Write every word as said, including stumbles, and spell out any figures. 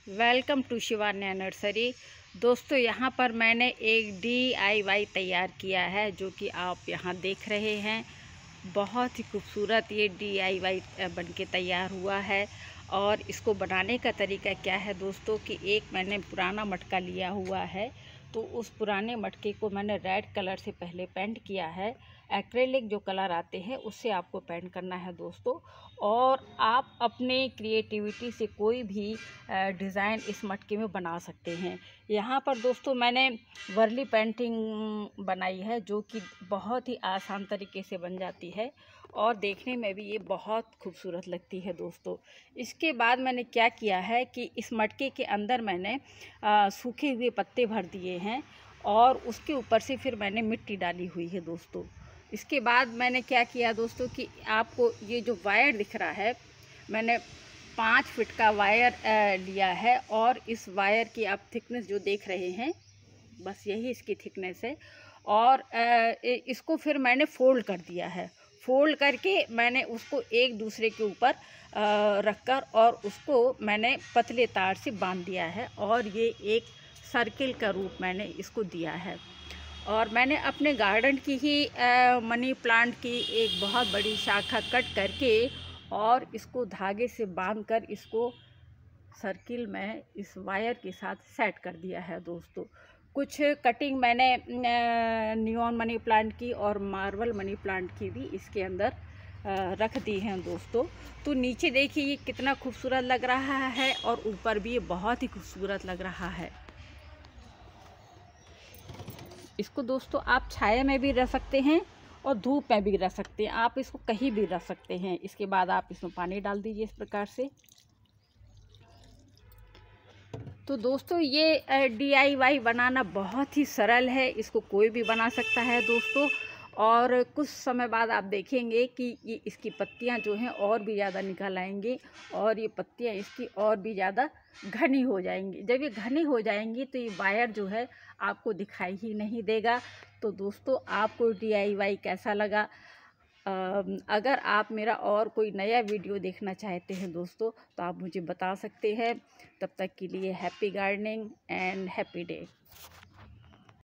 Welcome to Shivanya nursery. दोस्तों, यहाँ पर मैंने एक डी आई वाई तैयार किया है जो कि आप यहाँ देख रहे हैं। बहुत ही खूबसूरत ये डी आई वाई बन के तैयार हुआ है। और इसको बनाने का तरीका क्या है दोस्तों कि एक मैंने पुराना मटका लिया हुआ है, तो उस पुराने मटके को मैंने रेड कलर से पहले पेंट किया है। एक्रेलिक जो कलर आते हैं उससे आपको पेंट करना है दोस्तों। और आप अपने क्रिएटिविटी से कोई भी डिज़ाइन इस मटके में बना सकते हैं। यहाँ पर दोस्तों मैंने वर्ली पेंटिंग बनाई है जो कि बहुत ही आसान तरीके से बन जाती है और देखने में भी ये बहुत खूबसूरत लगती है दोस्तों। इसके बाद मैंने क्या किया है कि इस मटके के अंदर मैंने आ, सूखे हुए पत्ते भर दिए हैं और उसके ऊपर से फिर मैंने मिट्टी डाली हुई है दोस्तों। इसके बाद मैंने क्या किया दोस्तों कि आपको ये जो वायर दिख रहा है, मैंने पाँच फीट का वायर लिया है और इस वायर की आप थिकनेस जो देख रहे हैं, बस यही इसकी थिकनेस है। और इसको फिर मैंने फोल्ड कर दिया है। फोल्ड करके मैंने उसको एक दूसरे के ऊपर रखकर और उसको मैंने पतले तार से बांध दिया है और ये एक सर्किल का रूप मैंने इसको दिया है। और मैंने अपने गार्डन की ही आ, मनी प्लांट की एक बहुत बड़ी शाखा कट करके और इसको धागे से बांधकर इसको सर्किल में इस वायर के साथ सेट कर दिया है दोस्तों। कुछ कटिंग मैंने नियॉन मनी प्लांट की और मार्बल मनी प्लांट की भी इसके अंदर रख दी हैं दोस्तों। तो नीचे देखिए ये कितना खूबसूरत लग रहा है और ऊपर भी ये बहुत ही खूबसूरत लग रहा है। इसको दोस्तों आप छाया में भी रख सकते हैं और धूप में भी रख सकते हैं, आप इसको कहीं भी रख सकते हैं। इसके बाद आप इसमें पानी डाल दीजिए इस प्रकार से। तो दोस्तों ये डी आई वाई बनाना बहुत ही सरल है, इसको कोई भी बना सकता है दोस्तों। और कुछ समय बाद आप देखेंगे कि ये इसकी पत्तियां जो हैं और भी ज़्यादा निकल आएंगी और ये पत्तियां इसकी और भी ज़्यादा घनी हो जाएंगी। जब ये घनी हो जाएंगी तो ये वायर जो है आपको दिखाई ही नहीं देगा। तो दोस्तों आपको डी आई वाई कैसा लगा? अगर आप मेरा और कोई नया वीडियो देखना चाहते हैं दोस्तों तो आप मुझे बता सकते हैं। तब तक के लिए happy gardening and happy day.